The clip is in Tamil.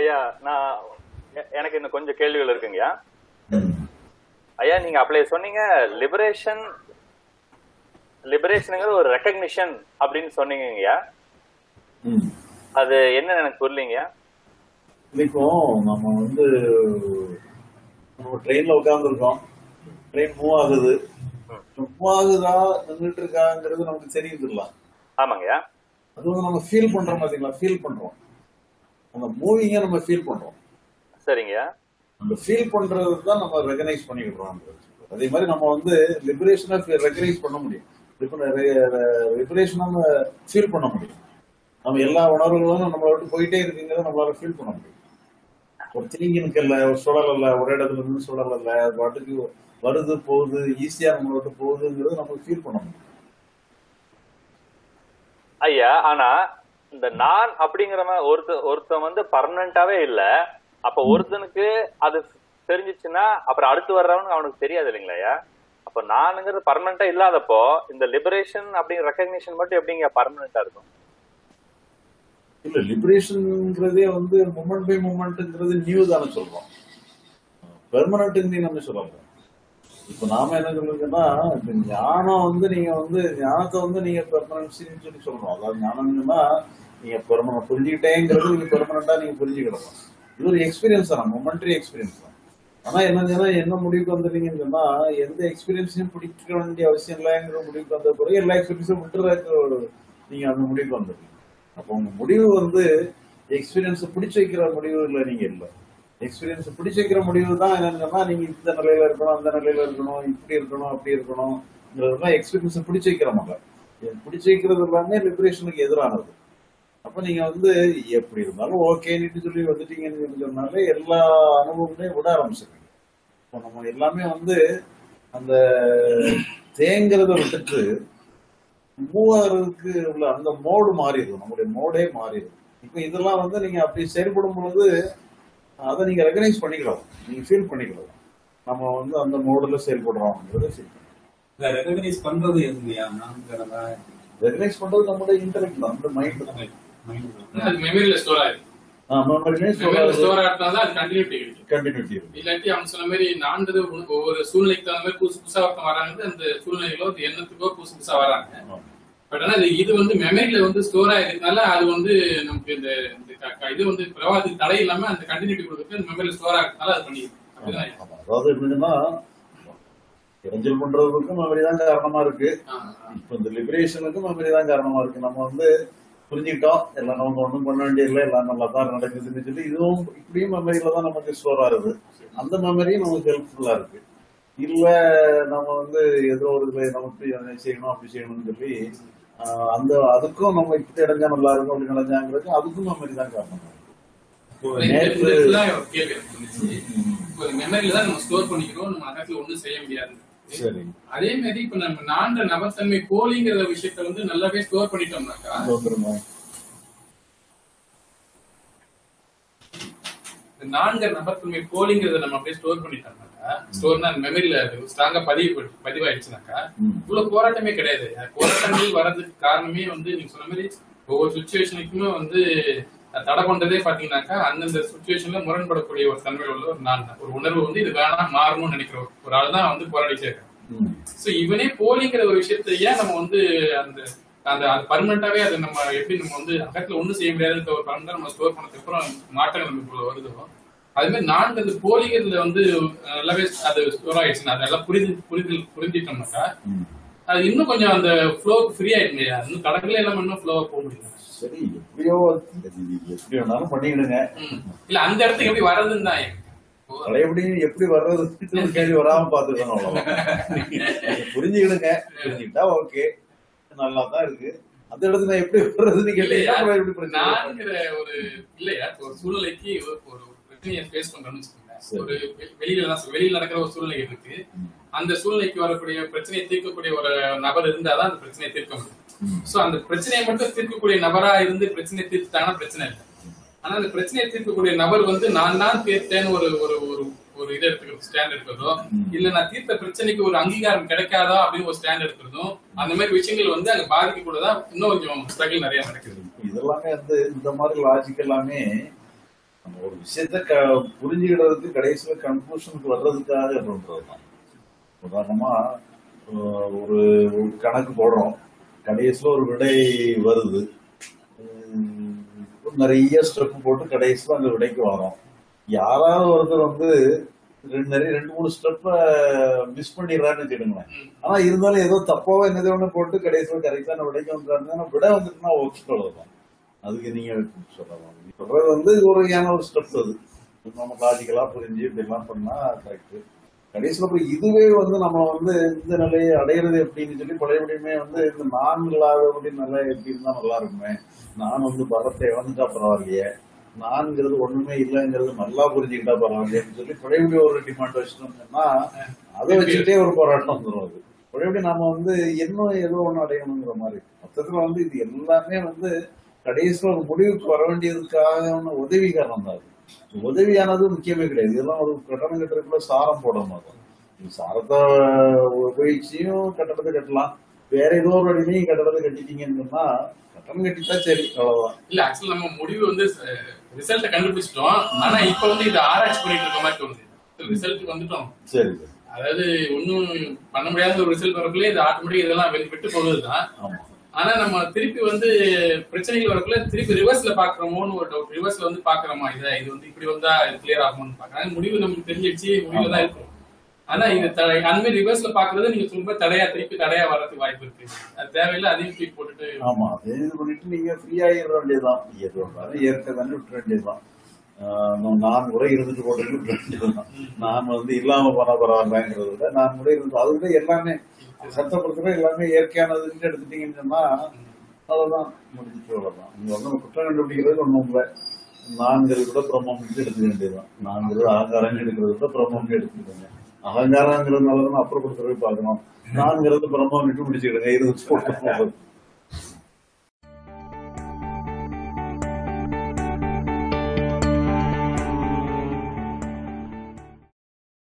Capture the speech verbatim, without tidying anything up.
ஐயா நான் எனக்கு இன்னும் கொஞ்சம் கேள்விகள் இருக்குங்கய்யா. ஐயா நீங்க அப்படியே சொன்னீங்க லிபரேஷன் லிபரேஷனுங்கிற ஒரு ரெகக்னிஷன் அப்படின்னு சொன்னீங்கய்யா. அது என்ன எனக்கு புரியலீங்கய்யா. இப்போ நம்ம வந்து நம்ம ட்ரெயின்ல உட்கார்ந்துருக்கோம், ட்ரெயின் மூவ் ஆகுது, மூவ் ஆகுதா நின்றுட்டு இருக்காங்கிறது நமக்கு தெரியுதுலாம். ஆமாங்கய்யா. அது வந்து நம்ம ஃபீல் பண்றோம் பாத்தீங்களா, ஃபீல் பண்றோம், அந்த மூவிங்க நம்ம ஃபீல் பண்றோம். சரிங்கய்யா. அந்த ஃபீல் பண்றது தான் நம்ம ரெகனைஸ் பண்ணிக்கிடுறோம். அதே மாதிரி நம்ம வந்து லிபரேஷனை ரெகனைஸ் பண்ண முடியும், லிபரேஷன் நம்ம ஃபீல் பண்ண முடியும். நம்ம எல்லா உணர்வுகளும் நம்மளை விட்டு போயிட்டே இருக்குங்கிறத நம்மளால ஃபீல் பண்ண முடியும். ஒரு திணிங்கினுக்கு இல்ல, ஒரு சுழல் இல்ல, ஒரு இடத்துல இருந்து சுழல் இல்ல, அது பாட்டுக்கு வருது போகுது, ஈஸியா நம்மளை விட்டு போகுதுங்கிறது நமக்கு ஃபீல் பண்ண முடியும். ஐயா ஆனா இந்த நான் அப்படிங்கிற ஒருத்த ஒருத்தன் வந்து பர்மனண்டாவே இல்ல, அப்ப ஒருத்தனுக்கு அது தெரிஞ்சிச்சுன்னா அப்புறம் அடுத்து வர்றவனுக்கு அவனுக்கு தெரியாது இல்லைங்களா ஐயா? அப்ப நானுங்கிறது பர்மனண்டா இல்லாதப்போ இந்த லிபரேஷன் அப்படிங்கிற ரெகக்னிஷன் மட்டும் எப்படிங்க பர்மனண்டா இருக்கும்? இல்ல, லிபரேஷன்ங்கிறதே வந்து மூமெண்ட் பை மூமெண்ட்ங்கிறது நியூ தானே சொல்றோம், பெர்மனன்ட் நம்ம சொல்லலாம். இப்ப நாம என்ன சொல்லுங்கன்னா, இப்ப ஞானம் வந்து நீங்க வந்து ஞானத்தை வந்து நீங்க பெர்மனன்சின்னு சொல்லி சொல்றோம். அதாவது ஞானம்னா நீங்க பெர்மனன்ட் புரிஞ்சுக்கிட்டேங்கிறது நீங்க பெர்மனண்டா நீங்க புரிஞ்சுக்கிடலாம். இது ஒரு எக்ஸ்பீரியன்ஸ் தான், மொமெண்டரி எக்ஸ்பீரியன்ஸ் தான். ஆனா என்னன்னா என்ன முடிவுக்கு வந்துட்டீங்கன்னு சொன்னா, எந்த எக்ஸ்பீரியன்ஸையும் பிடிக்க வேண்டிய அவசியம் இல்லைங்கிற முடிவுக்கு வந்த பிறகு எல்லா எக்ஸ்பீரியன்ஸும் விட்டுறதுக்கு நீங்க அந்த முடிவுக்கு வந்துடுங்க. அப்போ உங்க முடிவு வந்து எக்ஸ்பீரியன்ஸ் பிடிச்சு வைக்கிற முடிவு இல்லை, நீங்க இல்லை. எக்ஸ்பீரியன்ஸ் பிடிச்சு வைக்கிற முடிவு தான் என்னன்னா, நீங்க இந்த நிலையில இருக்கணும், அந்த நிலையில இருக்கணும், இப்படி இருக்கணும், அப்படி இருக்கணும்ங்கிறதுலாம் எக்ஸ்பீரியன்ஸ் பிடிச்சு வைக்கிற மாதிரி. பிடிச்சு வைக்கிறது எல்லாமே லிபரேஷனுக்கு எதிரானது. அப்ப நீங்க வந்து எப்படி இருந்தாலும் ஓகேன்னு சொல்லி வந்துட்டீங்கன்னு சொன்னாலே எல்லா அனுபவமே விட ஆரம்பிச்சிருக்கீங்க. இப்போ நம்ம எல்லாமே வந்து அந்த தேங்கிறத விட்டுட்டு மூவாருக்கு உள்ள அந்த மோடு மாறிடும், நம்மளுடைய மோடே மாறிடும். இப்ப இதெல்லாம் வந்து நீங்க அப்படி செயல்படும் பொழுது அதை நீங்க ரெகனைஸ் பண்ணிக்கலாம், நீங்க ஃபீல் பண்ணிக்கலாம். நம்ம வந்து அந்த மோடுல செயல்படுறோம்ங்கிறத ஃபீல் பண்ணலாம். ரெகனைஸ் பண்றது எதுங்கயா? ரெகனைஸ் பண்றது நம்மளுடைய இன்டெலெக்ட் தான், நம்ம மைண்ட் தான். மெமரியில ஸ்டோர் ஆயிருக்கு. ஒவ்வொரு சூழ்நிலைக்கு தகுந்த மாதிரி புதுசு புதுசா ஒருத்தம் வராங்க, அந்த சூழ்நிலைகளோ எண்ணத்துக்கோ புதுசு புதுசா வராங்க. பட் ஆனா இது வந்து மெமரியில வந்து ஸ்டோர் ஆயிருக்கனால அது வந்து நமக்கு இந்த இது வந்து பிரவாகத்துக்கு தடை இல்லாம அந்த கண்டினியூட்டி கொடுக்குறது மெமரியில ஸ்டோர் ஆகிறதுனால அது பண்ணிடுது. அதாவது எப்படின்னா, இறைஞ்சல் பண்றதுக்கும் மெமரி தான் காரணமா இருக்கு, இப்ப இந்த லிபரேஷனுக்கும் மெமரி தான் காரணமா இருக்கு. நம்ம வந்து புரிஞ்சுக்கிட்டோம், எல்லாம் நமக்கு ஒண்ணும் பண்ண வேண்டியதில்லை, எல்லாம் நல்லா தான் நடக்குதுன்னு சொல்லி இதுவும் இப்படியும் மெமரியில தான் நமக்கு ஸ்டோர் ஆகுது. அந்த மெமரியும் நமக்கு ஹெல்ப்ஃபுல்லா இருக்கு. இல்ல நம்ம வந்து ஏதோ ஒரு நமக்கு செய்யணும் அப்படி செய்யணும்னு சொல்லி அந்த அதுக்கும் நம்ம இப்படி அடைஞ்சா நல்லா இருக்கும் அப்படி நினைஞ்சாங்கிறது அதுக்கும் மெமரி தான் காரணம். மெமரியில தான் நம்ம ஸ்டோர் பண்ணிக்கிறோம், நம்ம அகத்துல ஒண்ணும் செய்ய முடியாது. சரி, அதே மாதிரி இப்ப நம்ம நான்கு நபத்தன்மை போலிங்கிற விஷயத்த வந்து நல்லாவே ஸ்டோர் பண்ணிட்டோம்னாக்கா, நான்கு நபத்தன்மை போலிங்கிறத நம்ம அப்படியே ஸ்டோர் பண்ணிட்டோம்னாக்கா, ஸ்டோர்னா மெமரியில ஸ்ட்ராங்கா பதிவு பதிவாயிடுச்சுனாக்கா இவ்வளவு போராட்டமே கிடையாது. போராட்டங்கள் வர்றதுக்கு காரணமே வந்து நீங்க சொன்ன மாதிரி ஒவ்வொரு சுச்சுவேஷனுக்குமே வந்து தடை பண்றதே பாத்தீங்கன்னாக்கா அந்தந்த சுச்சுவேஷன்ல முரண்படக்கூடிய ஒரு தன்மையில் உள்ள ஒரு நான் ஒரு உணர்வு வந்து இது வேணாம் மாறணும்னு நினைக்கிற ஒரு ஆள் தான் வந்து போராடி சேர்க்கிறோம். சோ இவனே போலிங்கிற ஒரு விஷயத்த ஏன் நம்ம வந்து அந்த அந்த பர்மனண்டாவே அதை நம்ம எப்படி நம்ம வந்து அகத்துல ஒண்ணும் செய்ய முடியாதுன்ற ஒரு பர்மனண்டா நம்ம ஸ்டோர் பண்ணதுக்கு அப்புறம் மாற்றங்கள் நமக்குள்ள வருதோ, அது மாதிரி நான்கு அந்த போலிங்கிறதுல வந்து நல்லாவே அது ஸ்டோர் ஆயிடுச்சுன்னா அதெல்லாம் புரிஞ்சு புரிதல் புரிஞ்சிட்டோம்னாக்கா அது இன்னும் கொஞ்சம் அந்த ஃப்ளோ ஃப்ரீ ஆயிடும் இல்லையா? இன்னும் கடற்கரை எல்லாம் இன்னும் ஃப்ளோவா போக முடியும். சரி, எப்படியோ எப்படி வேணாலும் பண்ணிடுங்க. இல்ல அந்த இடத்துக்கு எப்படி வர்றதுன்னு தான் எப்படி எப்படி வர்றது கேள்வி வராம பாத்துக்கணும், அவ்வளவுதான். புரிஞ்சுக்கிடுங்க, புரிஞ்சுக்கிட்டா ஓகே, நல்லா தான் இருக்கு. அந்த இடத்துல எப்படி வர்றதுன்னு கேட்டீங்கன்னா ஒரு இல்லையா ஒரு சூழ்நிலைக்கு ஒரு பிரச்சனையை ஃபேஸ் பண்றோம்னு வச்சுக்கோங்க. ஒரு வெளியில வெளியில நடக்கிற ஒரு சூழ்நிலை இருக்கு, அந்த சூழ்நிலைக்கு வரக்கூடிய பிரச்சனையை தீர்க்கக்கூடிய ஒரு நபர் இருந்தாதான் அந்த பிரச்சனையை தீர்க்க முடியும். சோ அந்த பிரச்சனையை மட்டும் தீர்க்கக்கூடிய நபரா இருந்து பிரச்சனையை தீர்த்துட்டாங்கன்னா பிரச்சனை இல்லை. ஆனா அந்த பிரச்சனையை தீர்க்கக்கூடிய நபர் வந்து நான் தான் தீர்த்தேன்னு ஒரு ஒரு ஒரு இதை எடுத்துக்கிறது ஸ்டாண்ட் எடுக்கிறதும், இல்ல நான் தீர்த்த பிரச்சனைக்கு ஒரு அங்கீகாரம் கிடைக்காதா அப்படின்னு ஒரு ஸ்டாண்ட் எடுக்கிறதும், அந்த மாதிரி விஷயங்கள் வந்து அங்க பாதிக்க கூடதான் இன்னும் கொஞ்சம் ஸ்ட்ரகிள் நிறைய நடக்குது. இதெல்லாமே வந்து இந்த மாதிரி லாஜிக் எல்லாமே ஒரு விஷயத்த க புரிஞ்சுக்கிடுறதுக்கு கடைசியில கன்க்ளூஷனுக்கு வர்றதுக்காக பண்றதுதான். உதாரணமா ஒரு கணக்கு போடுறோம், கடைசியில ஒரு விடை வருது, நிறைய ஸ்டெப் போட்டு கடைசியில அந்த விடைக்கு வரோம். யாராவது ஒருத்தர் வந்து நிறைய ரெண்டு மூணு ஸ்டெப்ப மிஸ் பண்ணிடுறாருன்னு வச்சுடுங்களேன். ஆனா இருந்தாலும் ஏதோ தப்பாவோ என்னதோ ஒண்ணு போட்டு கடைசியில் கரெக்டான விடைக்கு வந்துடுறாருன்னா விடை வந்துட்டுனா ஓகே அவ்வளவுதான். அதுக்கு நீங்க சொல்லலாம். சொல்றது வந்து ஒரு வகையான ஒரு ஸ்டெப், அது நம்ம லாஜிக்கலா புரிஞ்சு இப்படி எல்லாம் பண்ணா கரெக்ட். கடைசியில போய் இதுவே வந்து நம்ம வந்து இந்த நிலையை அடையிறது எப்படின்னு சொல்லி பழையபடியுமே வந்து இந்த நான்களாக அப்படின்னு நல்லா எப்படி இருந்தா நல்லா இருக்குமே, நான் வந்து பலத்தை இழந்துட்டா பரவாயில்லையே, நான்கிறது ஒண்ணுமே இல்லைங்கிறது நல்லா புரிஞ்சுக்கிட்டா பரவாயில்லையேன்னு சொல்லி பழையபடி ஒரு டிமாண்ட் வச்சுட்டோம்னா அதை வச்சுக்கிட்டே ஒரு போராட்டம் வந்துடும். அது பழையபடி நாம வந்து இன்னும் ஏதோ ஒண்ணு அடையணுங்கிற மாதிரி. மொத்தத்துல வந்து இது எல்லாமே வந்து கடைசியில் ஒரு முடிவுக்கு வர வேண்டியதுக்காக உதவி காரணம் தான். உதவியானது முக்கியமே கிடையாது. இதெல்லாம் ஒரு கட்டணம் கட்டுறதுக்குள்ள சாரம் போட மாட்டோம். சாரத்தை உபயோகிச்சியும் கட்டடத்தை கட்டலாம், வேற ஏதோ ஒரு அடிமையும் கட்டடத்தை கட்டிட்டீங்கன்னு சொன்னா கட்டணம் கட்டிட்டா சரி, அவ்வளவுதான். இல்ல ஆக்சுவலா நம்ம முடிவு வந்து ரிசல்ட்ட கண்டுபிடிச்சிட்டோம், ஆனா இப்ப வந்து இதை ஆராய்ச்சி பண்ணிட்டு இருக்க மாதிரி தோணுது. ரிசல்ட் வந்துட்டோம், சரி, அதாவது ஒன்னும் பண்ண முடியாத ஒரு ரிசல்ட் வரக்குள்ளே இது ஆட்டோமேட்டிக் இதெல்லாம் விட்டு போகுதுதான். ஆனா நம்ம திருப்பி வந்து பிரச்சனைகள் வரக்குள்ள திருப்பி ரிவர்ஸ்ல பாக்குறோமோன்னு ஒரு டவுட். ரிவர்ஸ்ல வந்து பாக்குறோமா இதை இது வந்து இப்படி வந்தா கிளியர் ஆகும்னு பாக்குறாங்க. முடிவு நமக்கு தெரிஞ்சிடுச்சு, முடிவுல தான் இருக்கும். ஆனா இது அந்த மாதிரி ரிவர்ஸ்ல பாக்குறது நீங்க ரொம்ப தடையா திருப்பி தடையா வர்றதுக்கு வாய்ப்பு இருக்கு. அது தேவையில்லை, அதையும் தூக்கி போட்டுட்டு ஆமா அதே இது பண்ணிட்டு நீங்க ஃப்ரீ ஆகிட வேண்டியதுதான். எது ஏற்க தானே விட்டுற வேண்டியதுதான். நான் கூட இருந்துட்டு போட்டு விட்டுற வேண்டியதுதான். நான் வந்து இல்லாம பண்ண பரவாயில்லங்கிறத விட நான் கூட இருந்து அது விட எல்லாமே சட்டப்படுத்துற எல்லாமே இயற்கையானதுன்னு எடுத்துட்டீங்கன்னு சொன்னா அவ்வளவுதான், முடிஞ்சிட்டு அவ்வளவுதான். நீங்க வந்து குற்றம் கண்டுபிடிக்கிறது ஒண்ணும் இல்லை. நான்கிறது கூட பிரம்மம் எடுத்துக்க வேண்டியதுதான். நான்கிறது அகங்காரம் எடுக்கிறது கூட பிரம்மம் எடுத்துக்கிடுங்க. அகங்காரங்கிறதுனாலதான் அப்புறப்படுத்துறவே பார்க்கணும். நான்கிறது பிரம்மம் விட்டு முடிச்சுக்கிடுங்க, இருபத்தி